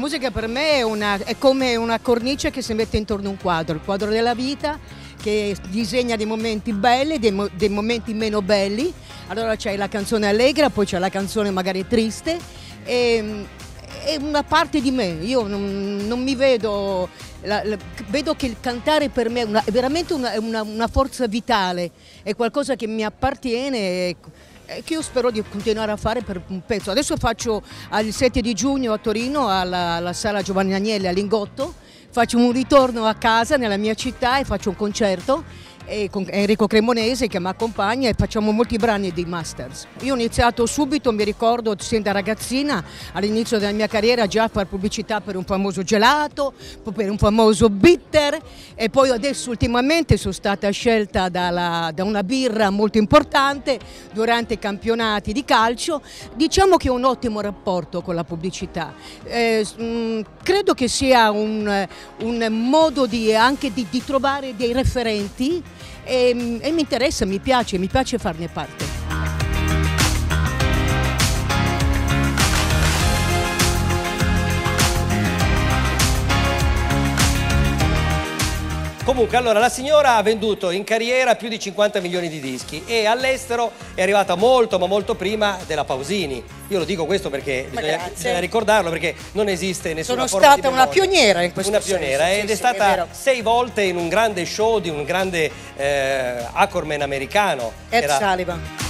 musica per me è come una cornice che si mette intorno a un quadro, il quadro della vita, che disegna dei momenti belli, dei momenti meno belli. Allora c'è la canzone allegra, poi c'è la canzone magari triste, e è una parte di me. Io non mi vedo, vedo che il cantare per me è veramente una forza vitale, è qualcosa che mi appartiene e che io spero di continuare a fare per un pezzo. Adesso faccio il 7 di giugno a Torino alla Sala Giovanni Agnelli a Lingotto, faccio un ritorno a casa nella mia città e faccio un concerto con Enrico Cremonese che mi accompagna e facciamo molti brani di Masters. Io ho iniziato subito, mi ricordo, sin da ragazzina, all'inizio della mia carriera già a fare pubblicità per un famoso gelato, per un famoso bitter, e poi adesso ultimamente sono stata scelta da una birra molto importante durante i campionati di calcio. Diciamo che ho un ottimo rapporto con la pubblicità. Credo che sia un modo anche di trovare dei referenti e mi interessa, mi piace farne parte. Comunque, allora, la signora ha venduto in carriera più di 50 milioni di dischi e all'estero è arrivata molto, ma molto prima della Pausini. Io lo dico questo perché bisogna ricordarlo, perché non esiste nessuna forma di memoria. Sono stata una pioniera in questo senso. Una pioniera, ed è stata 6 volte in un grande show di un grande Accorman americano. Ed Sullivan.